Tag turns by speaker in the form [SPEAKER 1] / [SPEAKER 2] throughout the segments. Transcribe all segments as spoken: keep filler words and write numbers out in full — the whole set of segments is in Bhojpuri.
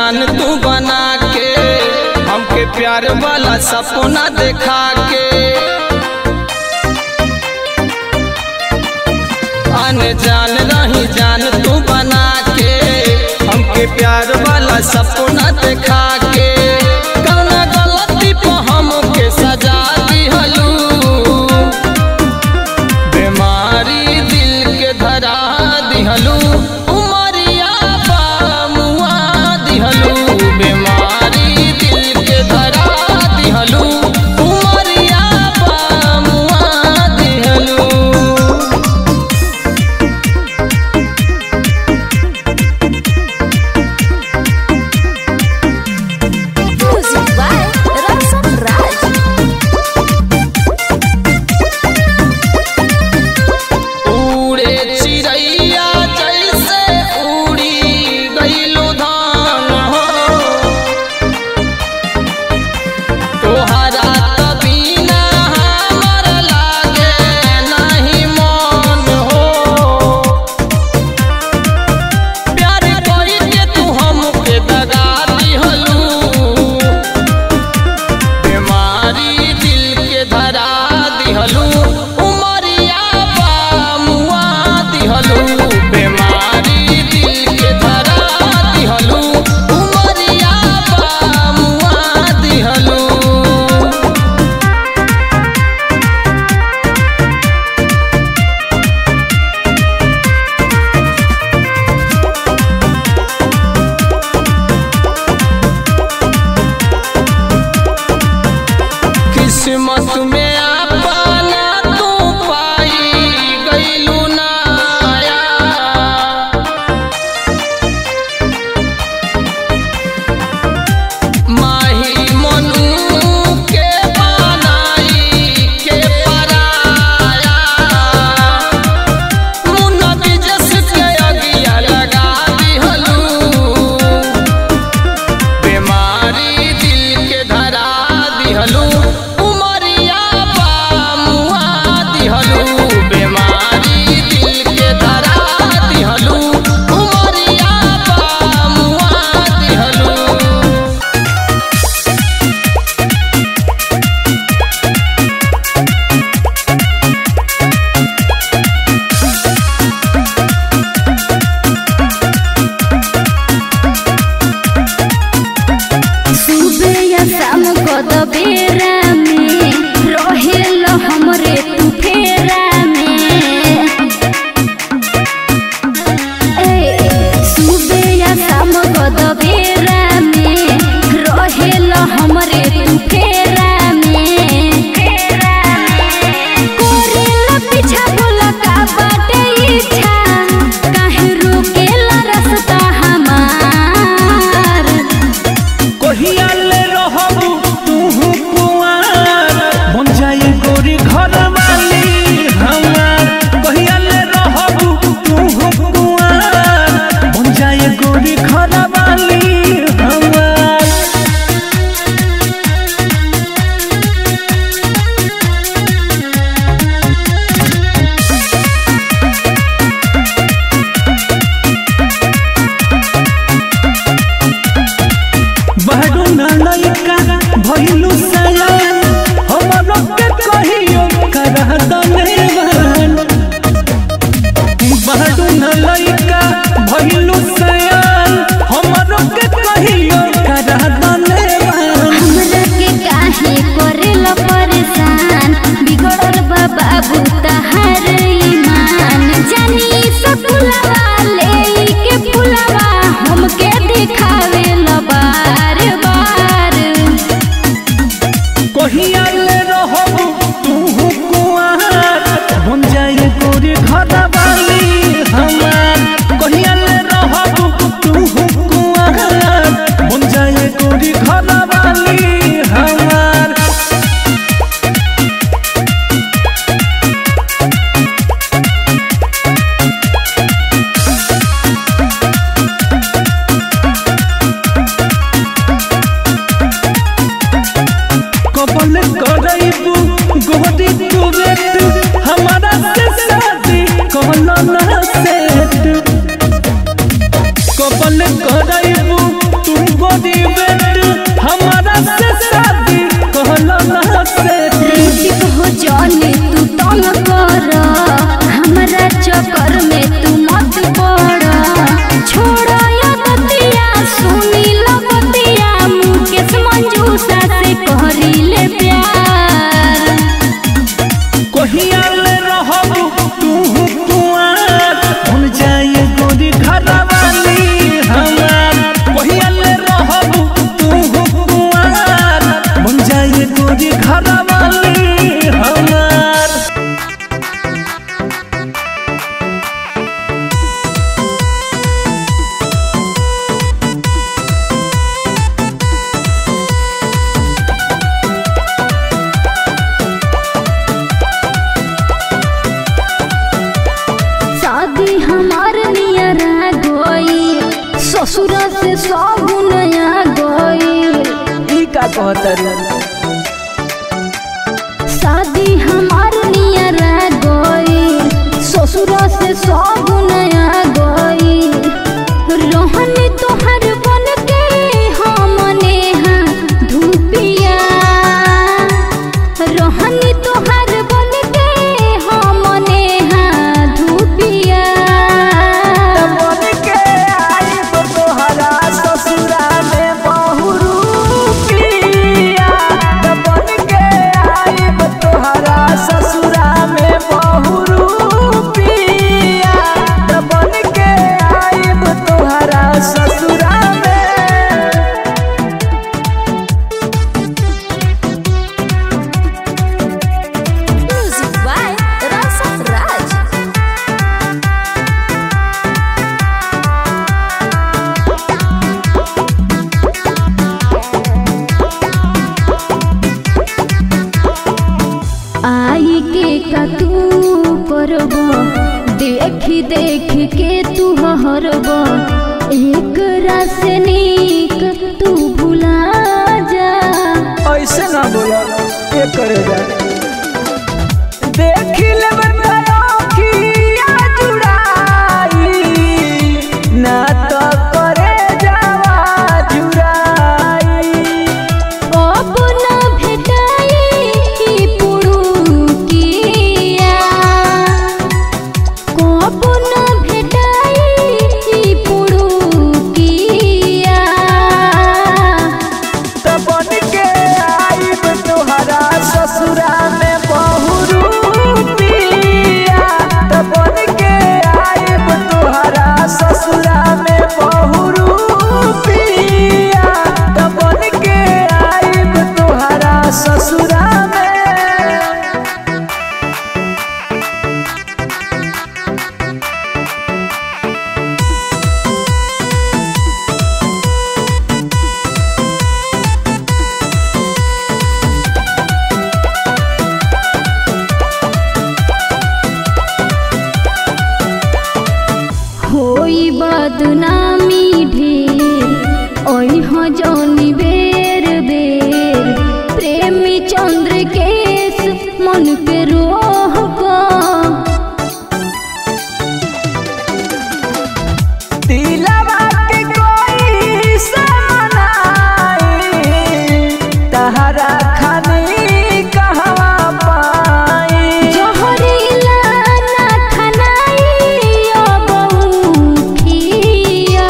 [SPEAKER 1] जान तू बना के हमके प्यार वाला सपना देखा के आने जान रही जान तू बना के हमके प्यार वाला सपना देखा के कौना गलती पे हमके सजा दिहलू बीमारी दिल के धरा दिहलू उमरिया बामुआ दिहलू बीमारी दिल के धरा दिहलू उमरिया बामुआ दिहलू। किस्मत में अपना तू पाई गईलू नाया माही मनु के बनाई के पराया मुन्ना बिजस के अगिया लगा दिहलू बीमारी दिल के धरा दिहलू बीमारी दिल के धरा दिहलू उमरिया बामुआ दिहलू।
[SPEAKER 2] सुबह या शाम को दबेरा में रहेल हमरे तू फेरा में ए सुबह या शाम को दबेरा में रहेल हमरे तू फेरा में कोरेला पीछा बोला का बाटे इच्छा काहे रोकेला रास्ता हमार
[SPEAKER 3] कहिया ले रहबू तू कुआर बन जाए गोरी घर वाली हमार कहिया ले रहबू तू कुआर बन जाए गोरी घर वाली हमार। बहडू ना लइका भइलू सयान हमरो के कहियो करह दनेवान बहडू ना लइका भइलू सयान हमरो के कहियो करह दनेवान
[SPEAKER 2] हमरा के काहे करेला परेशान बिगड़ल बा बाबू तहार ईमान जानी सकुलवा ले के फुलवा हमके दिखावे ल बार बार
[SPEAKER 3] कहिया ले रहबू तू कुआर बन जाए गोरी घर वाली हमार कहिया ले रहबू तू कुआर बन जाए गोरी घर वाली हमार। कबल करैबू गोरी तू बेट हमारा से शादी कहला ना सेट कबल करैबू तू
[SPEAKER 2] कर हमरा चक्कर में तू मत पड़ छोड़ या बतिया सुनी लो बतिया मुकेश मंजूषा से कहरी ले प्यार
[SPEAKER 3] कहिया ले रहबू तू कुआर बन जाए गोरी घरवाली हमार कहिया ले रहबू तू कुआर बन जाए गोरी घरवाली हमार।
[SPEAKER 2] शादी हमार नियरा गई ससुरा से सब नया गई
[SPEAKER 3] ई का कहतर
[SPEAKER 2] शादी हमार नियरा गई ससुरा से सब नया गई रोहनी तोहर बन के हमने हाँ धूपिया रोहनी तोहर बन के हमने हाँ धूपिया
[SPEAKER 3] बन के आई तो तोहरा ससुरा में बहुरूपिया बन के आई तो तोहरा ससुरा में बहुरूपिया बन के आई तो तोहरा ससुरा में।
[SPEAKER 2] म्यूजिक बाय रासा राज आई के का तू करब देखी देख के तू हरब एक से नीक तू भुला जा
[SPEAKER 3] ऐसे ना बोला ये करे जा देख ले बंदखिया जुड़ाई ना तो करे जावा जुड़ाई
[SPEAKER 2] अब न भेटाई पुरुकिया कब न भेटाई पुरुकिया
[SPEAKER 3] तो बन के आई तोहरा ससुरा में बहुरूपिया तो बन के आई तोहरा ससुरा में बहुरूपिया तो बन के आई तोहरा ससुरा में।
[SPEAKER 2] होई बदनामी ढेर ओई हो जौनी बेर बेर प्रेमी चंद्र केस मन के रोह को
[SPEAKER 3] दिलवा के कोई से मनाई तहरा खानी कहवा पाई
[SPEAKER 2] जोहरीला ना खनाई अब उठिया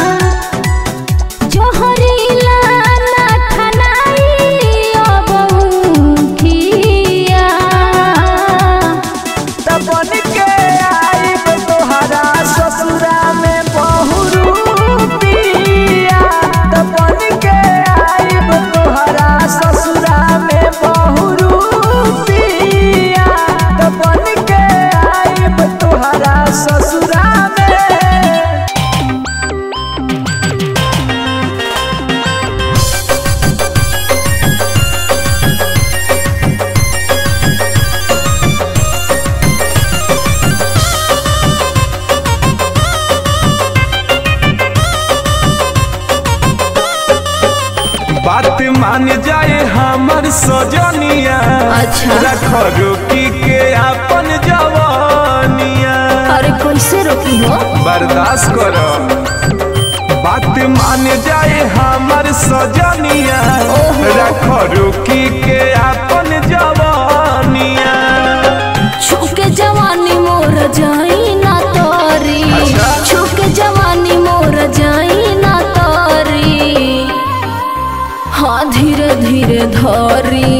[SPEAKER 2] जोहरीला ना खनाई अब उठिया
[SPEAKER 3] तब बन के आई तोहरा ससुरा में बहुरूपिया तब बन के आई तोहरा ससुरा में बहुरूपिया तब बन के आई तोहरा ससुरा में। बात मान जाए हमर सजनिया
[SPEAKER 2] अच्छा।
[SPEAKER 3] रख रोकी के अपन जवानिया
[SPEAKER 2] अरे कैसे रोकी हो
[SPEAKER 3] बर्दाश्त करो बात मान जाए हमर सजनिया रख रोकी के अपन जवानिया
[SPEAKER 2] छुके जाई ना तोरी छुक जवानी मोर जाई ना तोरी हाँ धीरे धीरे धोरी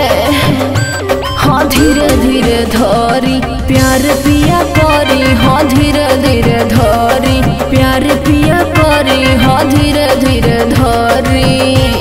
[SPEAKER 2] हाँ धीरे धीरे धोरी प्यार पिया करी हाँ धीरे धीरे धोरी प्यार पिया करी हाँ धीरे धीरे धोरी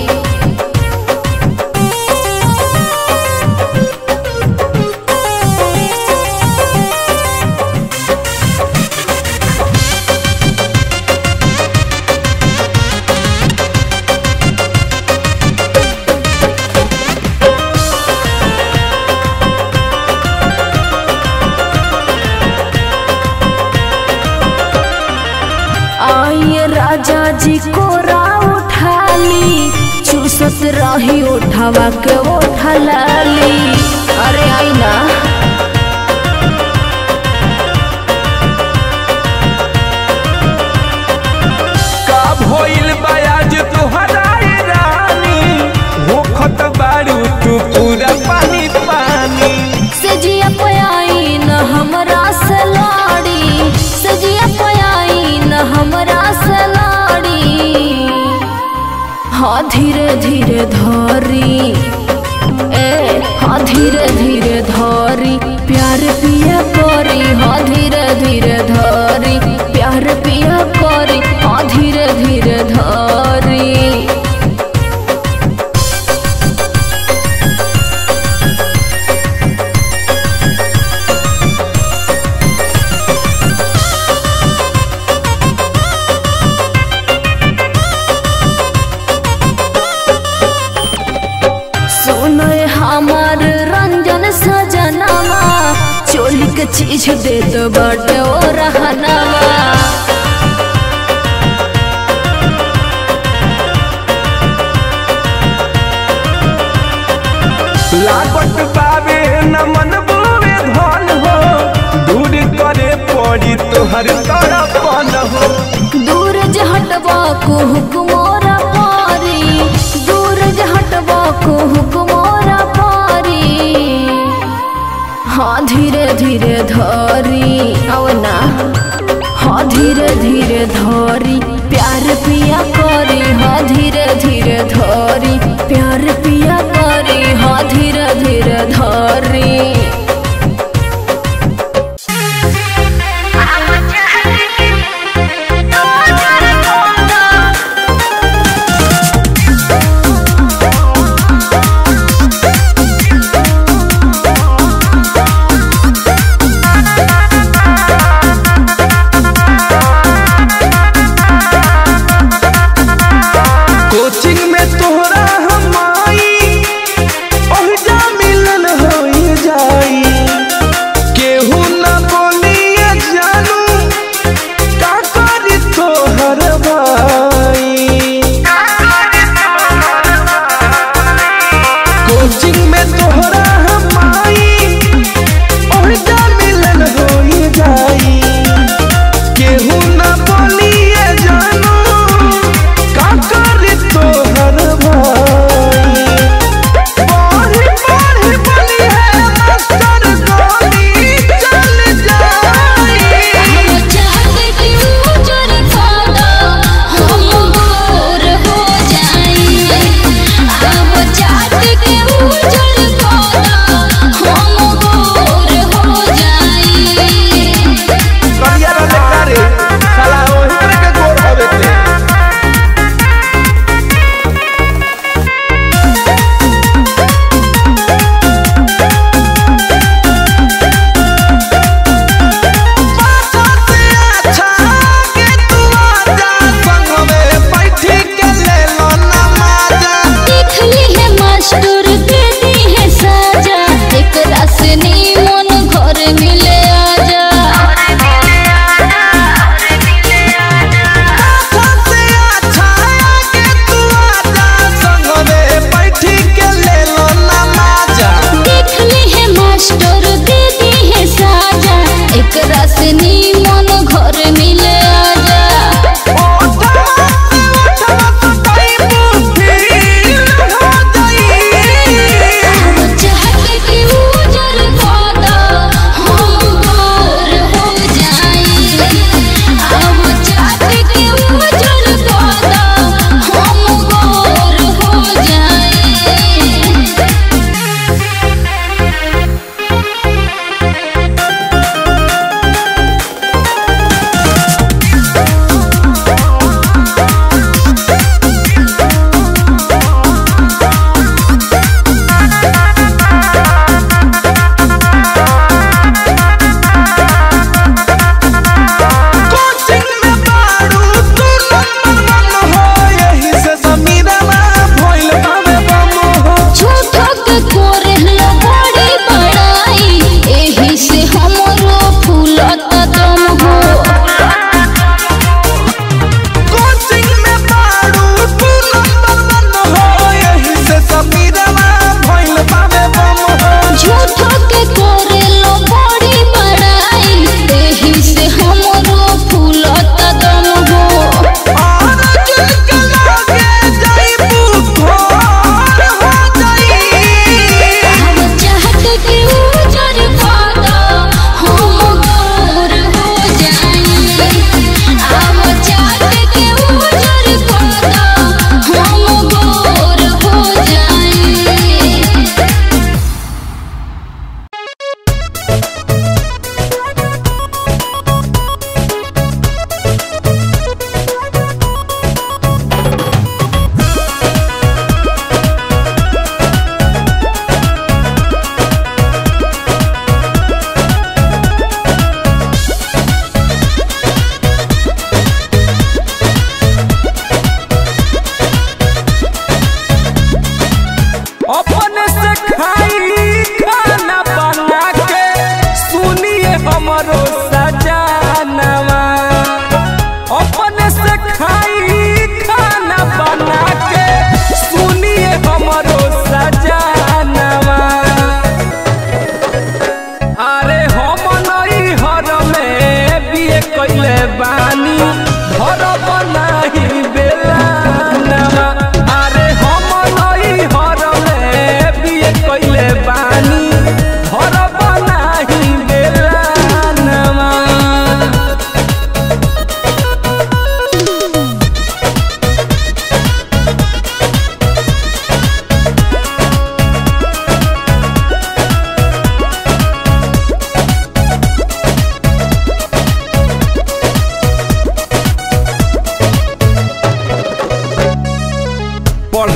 [SPEAKER 2] राजा जी को रा उठाली चूसत रही उठावा के उठा लाली अरे आई ना
[SPEAKER 3] का भइल बयाज तोहरा रानी होखत बारू तू पूरा पानी पानी
[SPEAKER 2] सजिया पयाई न हमरा से लाड़ी सजिया पयाई न हमरा से हाँ धीरे धीरे धोरी ए हाँ धीरे धीरे धोरी प्यार पिया करी हाँ धीरे धीरे धोरी प्यार पिया करी हाँ धीरे धीरे धोरी हमार रंजन सजनावा चोली के चीज दे दो बड़े ओ रहनावा
[SPEAKER 3] लागत बाबे न मन बोवे धन हो दूर करे पड़ी तोहर तरफन हो
[SPEAKER 2] दूर जे हटवा को हुकुमोरा पारी दूर जे हटवा को हुकुमोरा पारी हाँ धीरे धीरे धोरी अवना हाँ धीरे धीरे धोरी प्यार पिया करी हाँ धीरे धीरे धोरी प्यार पिया करी हाँ धीरे धीरे धोरी
[SPEAKER 3] कोचिंग में तोहरा हम आई ओह जा मिलन होई जाई केहू न बोलिए जानू का करी तोहर भाई कोचिंग में तोहरा हम आई ओह जा मिलन होई जाई केहू न बोलिए जानू का करी तोहर भाई बढ़ी बढ़ी बनी है मास्टर गोली चल जाई
[SPEAKER 2] हम चाहते कि वो चोरी खादा हम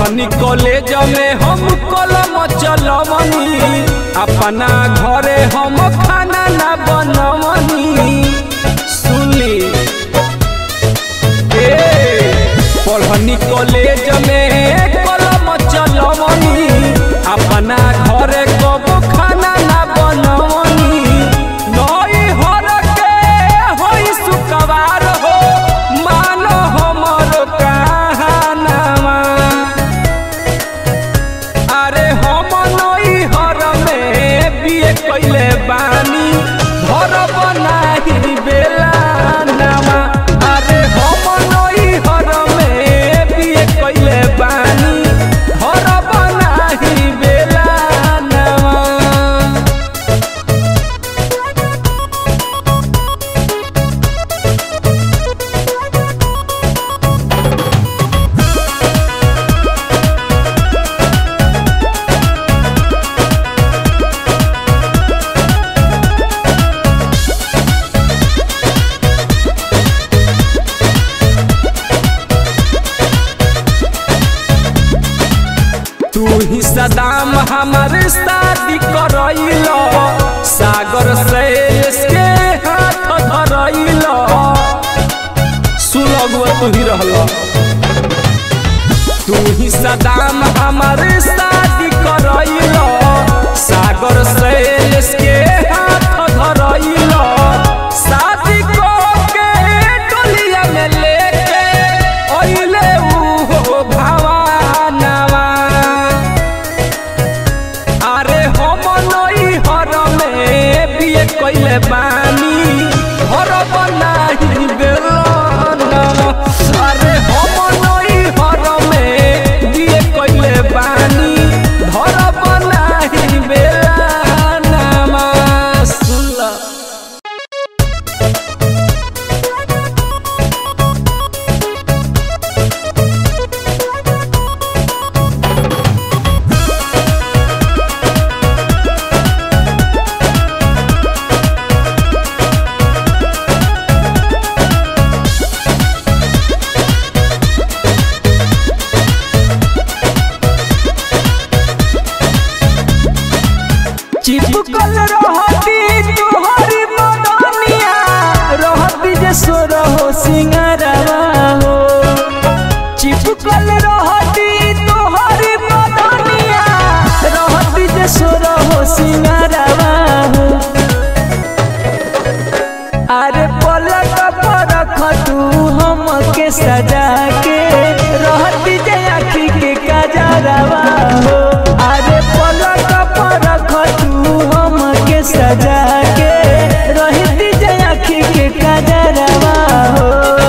[SPEAKER 3] पढ़नी कॉलेज में हम कलम चलवनी अपना घरे हम खाना ना बनवनी सुनली पढ़नी कॉलेज में कलम चलवनी अपना घरे कब खाना ना बनवनी नई हर के होई सुकवार हो मानो हमर कहानामा अरे हम नई हर में बिए कइले बानी घर बनाही बेला नामा अरे हम नई हर में बिए कइले बानी घर बनाही बेला नामा तू ही सदाम हमारे शादी करैल सागर से इसके हाथ धरैल सुलगुआ तू ही रहल तू ही सदाम हमारे शादी करैल सागर से इसके हाथ धरैल शादी के डोलिया में लेके अइले ऊ भावानावा अरे हम नई हर में बिए कइले बानी घर बनाही बेलना अरे हम नई हर में बिए कइले बानी घर बनाही बेलना सुनला चिपकल रहती तोहरी मदनिया रहती जे सोर हो सिंगारवा हो चिपकल रहती तोहरी मदनिया रहती जे सोर हो सिंगारवा हो अरे पलक पर रख तू हमके सजा के रहती जे आँखी के काजरवा हो अरे पलक पर रख तू हमके सजा के रहती जे आँखी के काजरवा हो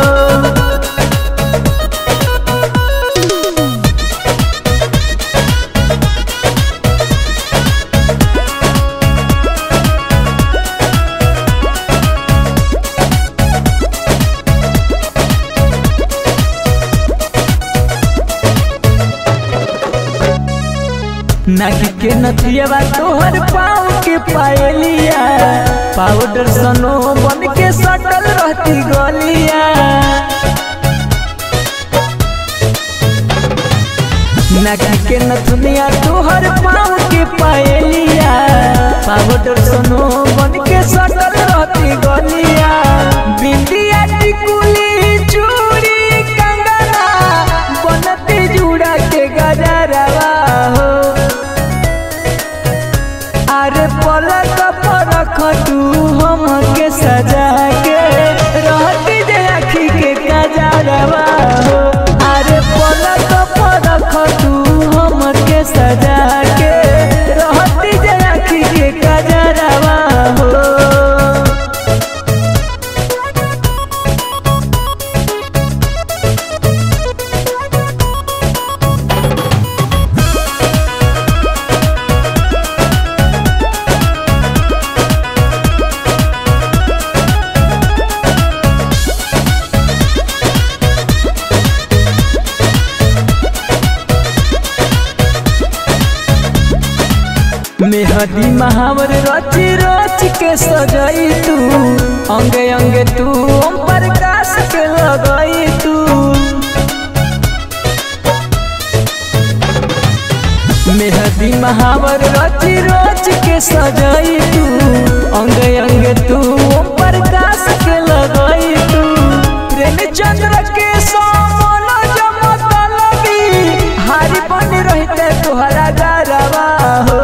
[SPEAKER 3] नाकी के नथिया तोहर पाँव के पायलिया पाउडर सनो बन के सटल रहती गलिया नाकी के नथुनिया तोहर पाँव के पायलिया पाउडर सनो बन के सटल रहती गलिया बिंदिया टिकुली चूड़ी कंगना बनती जुड़ा के गजरवा हो अरे पलक पर रख तू हमके सजा के रहती जे आँखी के काजरवा हो अरे पलक पर रख तू हमके सजा के रहती जे आँखी के काजरवा हो मेहदी महावर रची रच के सजाई तू अंगे अंगे तू ओम प्रकाश के लगाई तू महावर रची रोच के सजाई तू अंग अंग तू प्रकाश के लगाई तू प्रेम चंद्र के सोमन जमतलबी हारी बन रहते तुहरा गरवा हो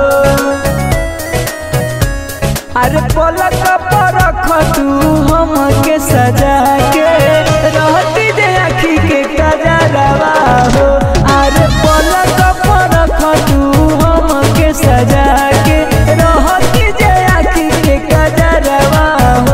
[SPEAKER 3] अरे पलक पर रख तू हम के सजा के रहती जे आखी के कजरवा हो अरे पलक पर रख तू हम के सजा के रहती जे आखी के कजरवा हो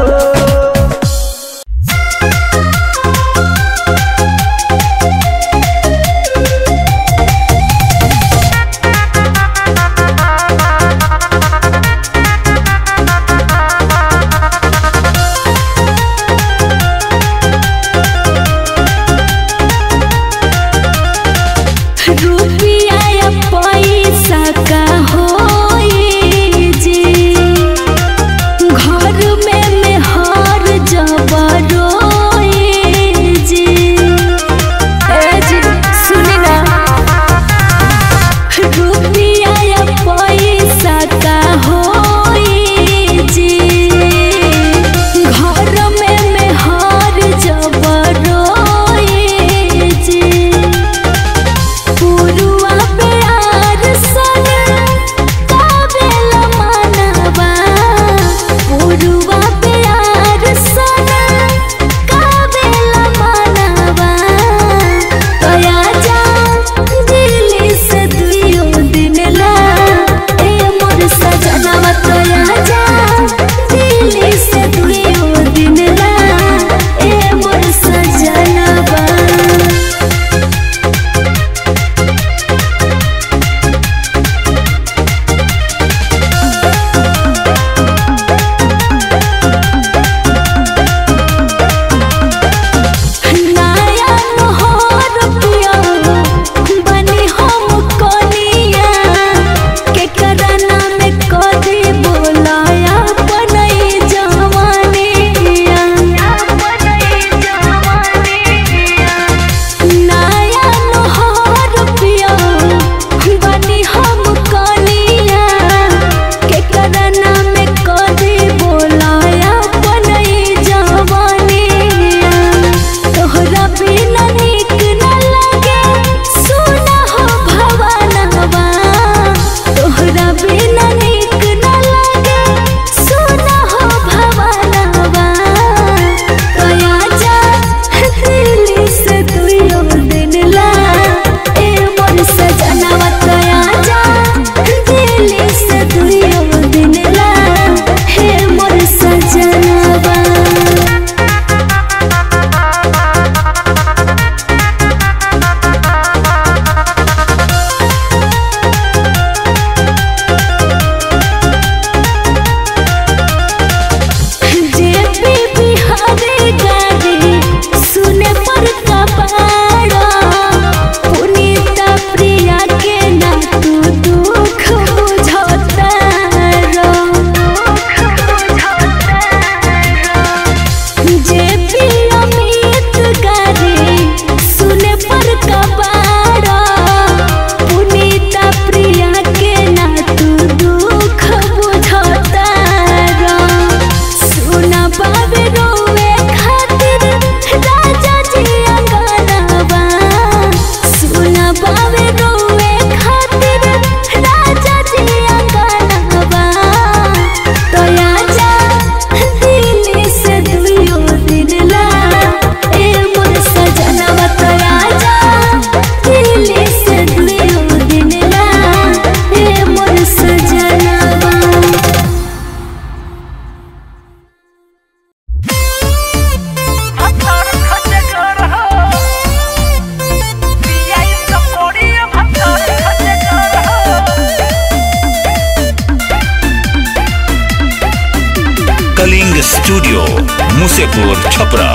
[SPEAKER 4] स्टूडियो मुसेपुर छपरा।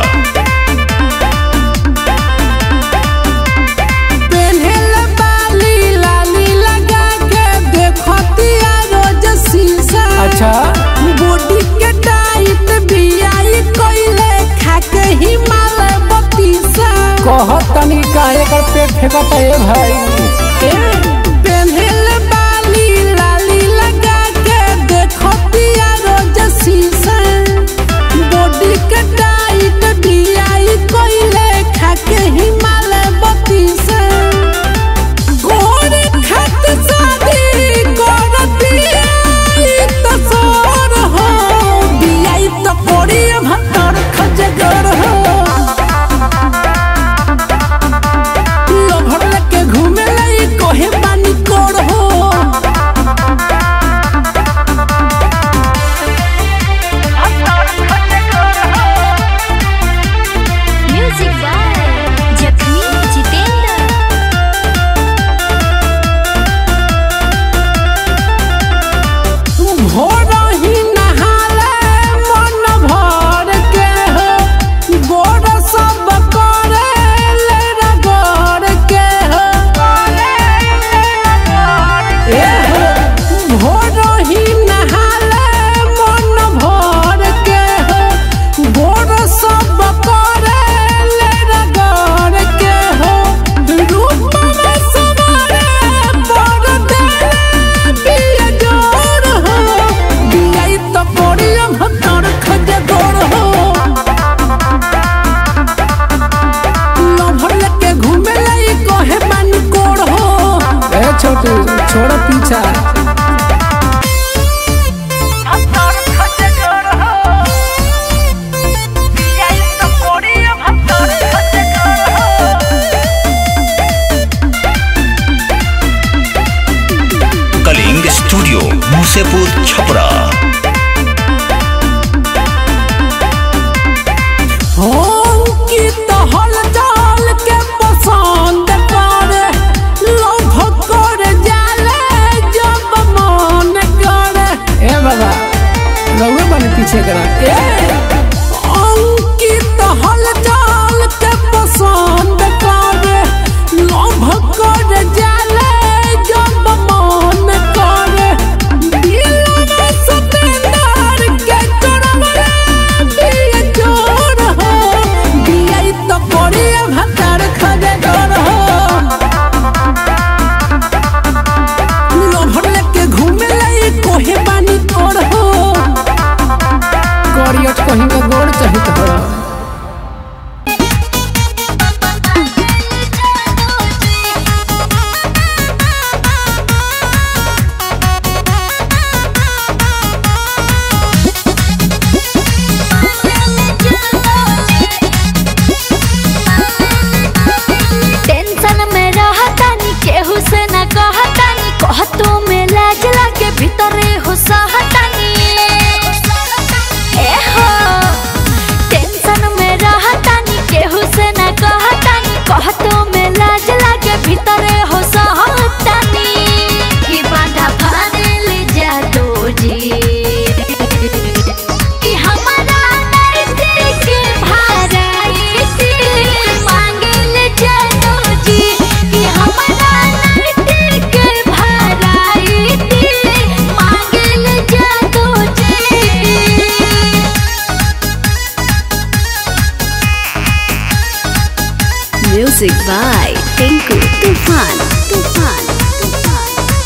[SPEAKER 5] अच्छा
[SPEAKER 6] बॉडी के टाइट बियाई कोइले खाके हिमालय बतीसा
[SPEAKER 5] कहत तनी काहे कर पेट फेंकत है भाई
[SPEAKER 6] पेन्हल बाली
[SPEAKER 2] by Tinku Tufan. Tufan. Tufan.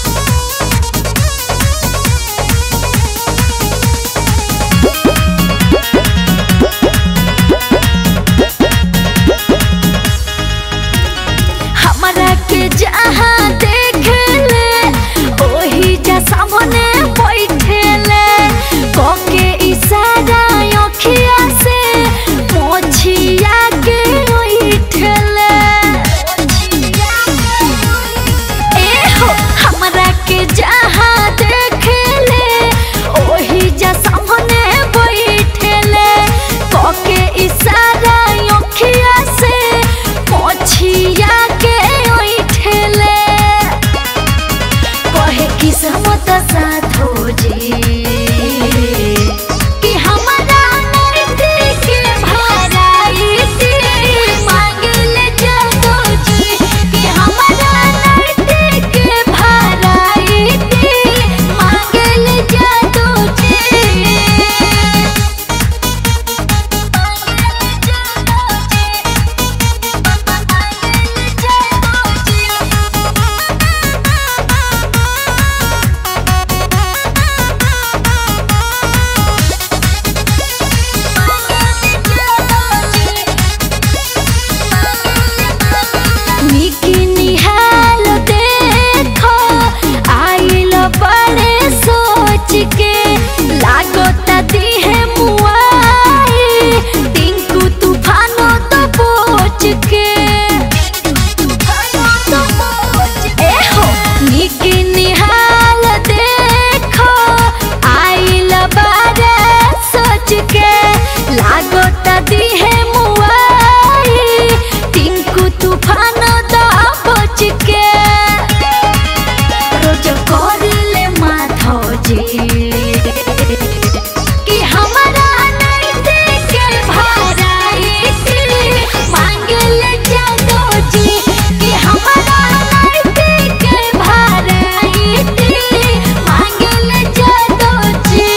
[SPEAKER 2] हमरा के जहाँ देख ले ओही जा सामने बैठे ले कोके इशारा अखिया से मोछिया के उठले ए हो हमरा के जहाँ देख ले ओही जा सामने बैठे ले कोके इशारा अखिया से मोछिया के उठले कहे किस्मत साथ हो जी कि हमारा नरती के भराईती मांगले जादो जी कि हमारा नरती के भराईती मांगले जादो जी निहाल देखो आइल बड़े सोच के लागोता दिहे मुआई टिंकू तूफानो तो पोच के ए हो निकी निहाल देखो आइल बड़े सोच के लागोता दिहे मुआई टिंकू तूफानो बच के रोज करिले माथो जी कि हमारा नरती के भराईती मांगले जादो जी कि हमारा नरती के भराईती मांगले जादो जी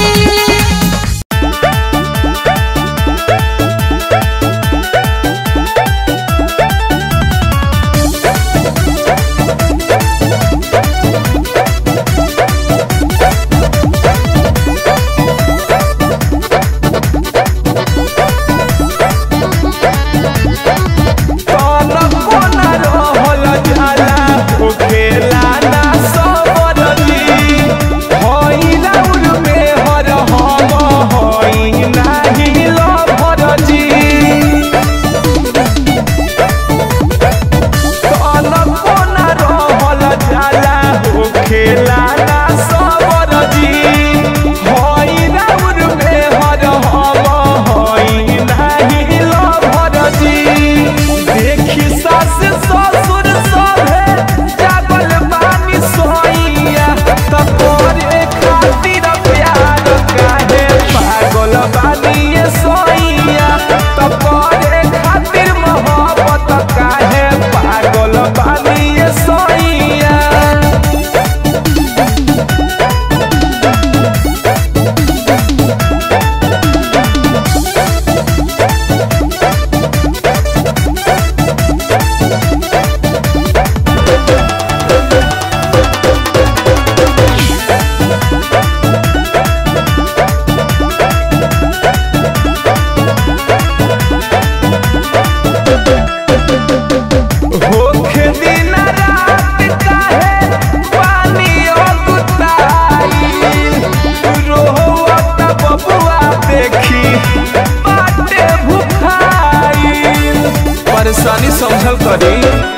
[SPEAKER 1] परेशानी समझल करी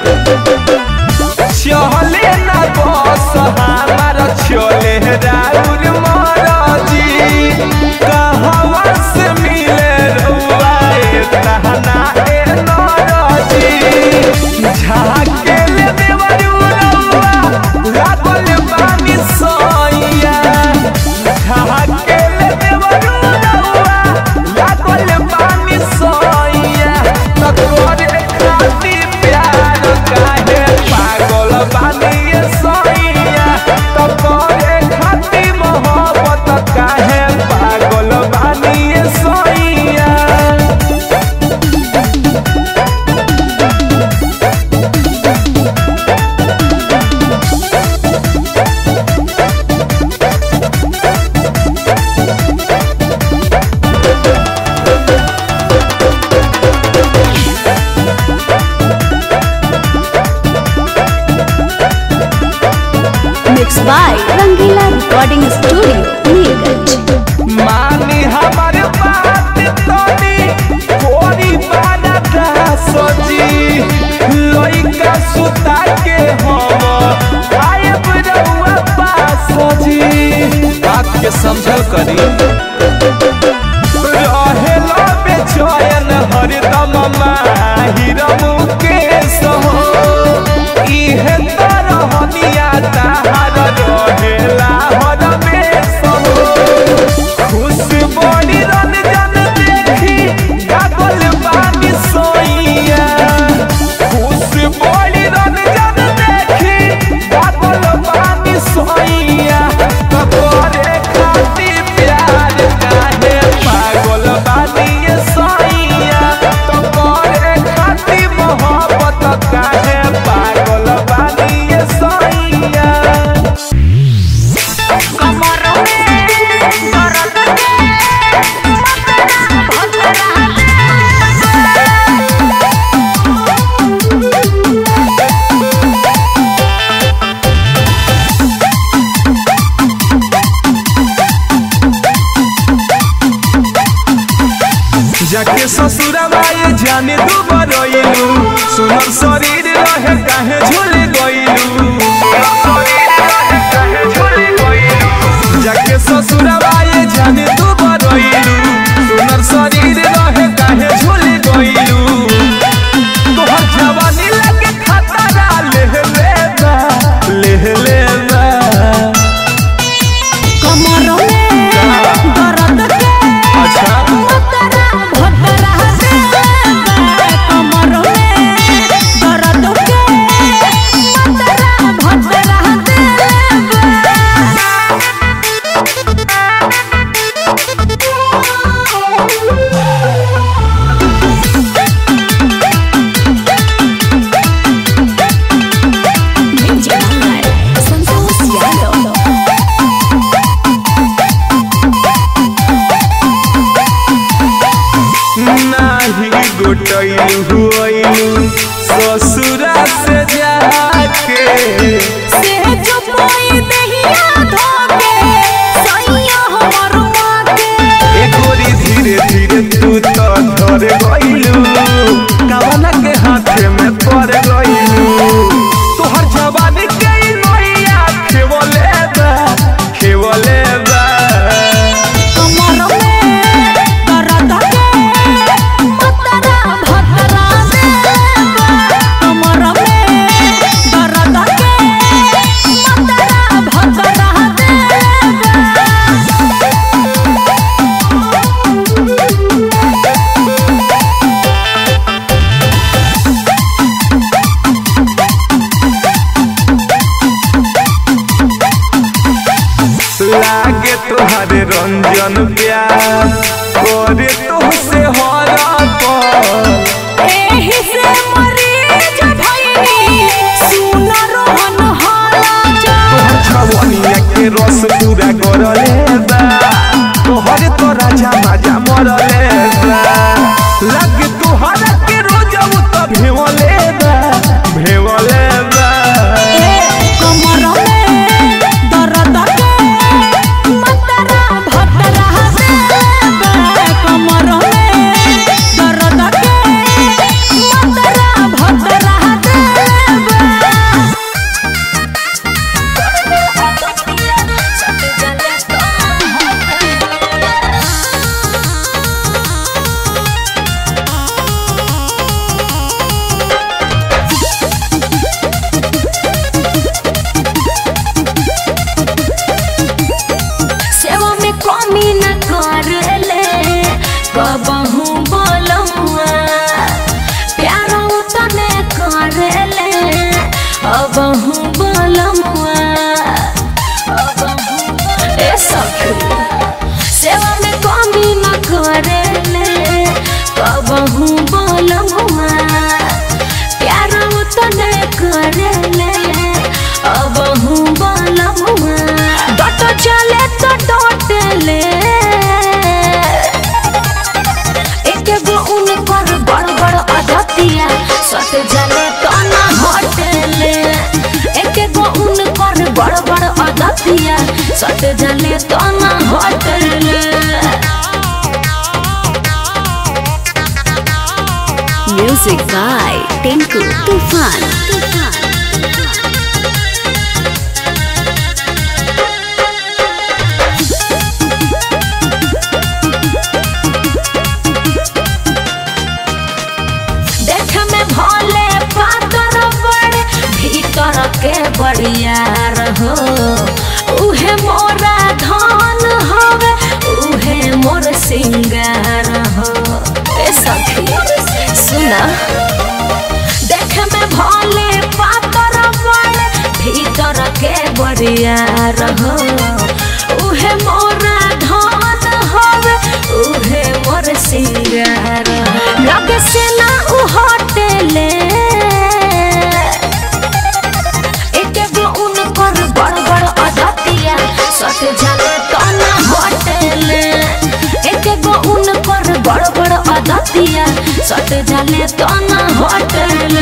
[SPEAKER 1] चले ना बस हमारा चले राउर महाराजी कहवा से मिले रुआ तहना ए नाराजी झाके ले देवरू रुआ लागल बानी सोइया झाके ले देवरू रुआ लागल बानी सोइया तोरे खाती प्यार काहे पागल बानी सोइया तोरे खाती मोहब्बत काहे पागल बानी
[SPEAKER 2] by Rangila Recording Studio, Neerganj.
[SPEAKER 3] मानी हमार बात तोनी कोरी बाना दा सोची लइका सुता के हम आयब रउआ पास जी बात के समझल करी रहे लो बेचैन हरदम माहिरमु के सहो इहे तरहनिया ताहार रहेला हरमे सहो खुश बड़ी रंजन देखी गागल बानी सोइया खुश बड़ी रंजन देखी गागल बानी सोइया तोरे खातिर प्यार काहे पागल बानी सोइया तोरे खातिर मोहब्बत काहे पागल बानी सोइया जाके ससुरवा ये जाने दू बरइलू सुनर शरीर रहे काहे झूल गइलू जाके ससुरवा ये जाने दू बरइलू सुनर शरीर रहे काहे झूल गइलू तोहर जवानी लगे खतरा लेह लेबा लेह लेबा
[SPEAKER 2] कमर में दर्द के
[SPEAKER 3] अच्छा
[SPEAKER 2] मतरा भतरा दे कमर में दर्द के मतरा भतरा दे संतोष यादव
[SPEAKER 3] नाही गोटैलू हुइलू ससुरा से जाके
[SPEAKER 2] से जो कोई दहिया धोके सैया हमर माके
[SPEAKER 3] एक गोरी धीरे धीरे तू तो धर गइलू कवना के हाथे में पड़ गइलू तोहर जवानी के नैया खेवले बा खेवले बा
[SPEAKER 2] कमर में दर्द के मतरा भतरा दे कमर में दर्द के मतरा भतरा दे
[SPEAKER 3] लागे तुहारे रंजन प्यार करे तुहसे हरा पर
[SPEAKER 2] एही से मरीज भइनी सुन रोहन हाला जा
[SPEAKER 3] छवनिया के रस पूरा करले बा तोहर तो राजा माजा मरले बा लग तुहरा के रोजब तो भेवले बा भेवले बा
[SPEAKER 2] कमर में दर्द के मतरा भतरा दे कमर में दर्द के मतरा भतरा दे सेवा में कमी न करले कबहू बोलमुआ प्यार तने करले अबहू बोलमुआ ए सखी सेवा में कमी न करले कबहू बोलमुआ प्यार तने करले अबहू बोलमुआ डट चले तो डटले एक गो उनकर बड़ बड़ अधतिया सट जले तो ना हटले अदतिया सट जाले तो ना हटले। म्यूजिक बाय टिंकू तूफान। देख में भोले पातर बड़े भीतर के बड़िया रहो उहे मोरा धन हवे उहे मोर सिंगार हो। ए सखी सुना देख में भोले पातर बड़े भीतर के बड़िया रहो उहे मोरा धन हवे उहे मोर सिंगार लगे से ना उ होटले एक गो उनकर बड़ बड़ अदतिया सट जाले तो ना होटले एक गो उनकर बड़ बड़ अदतिया सट जाले तो ना होटले।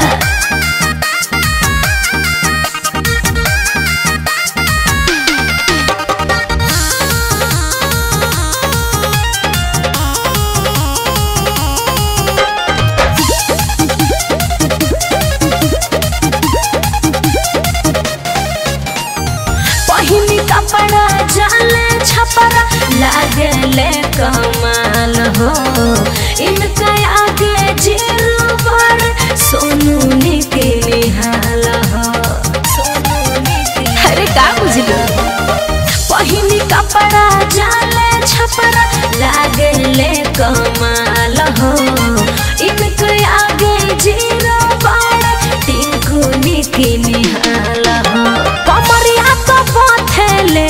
[SPEAKER 2] कपड़ा जाले छपरा लागले कमाल हो इनका आगे जीरो पर सोनू के निहाल हो। अरे का बुझलो पहिनी कपड़ा जाले छपरा लागले कमाल हो इनका आगे जीरो पर टिंकू के निहाल हो। कमरिया तो पथेले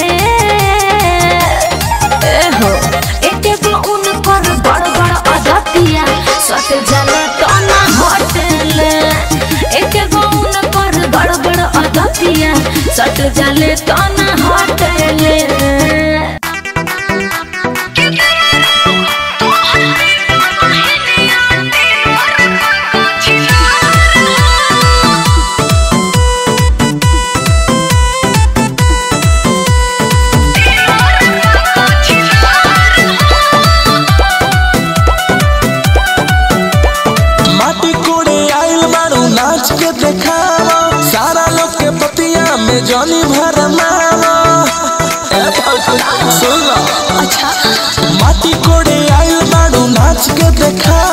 [SPEAKER 2] एहो एक गो उनकर बड़ बड़ अदतिया सट जाले तो ना हटले एक गो उनकर बड़ बड़ अदतिया सट जाले तो ना हटले।
[SPEAKER 5] सारा लोग के पतिया में जॉनी भर मारो सुन लो अच्छा माटी कोड़े आइल बाड़ू नाच के देखा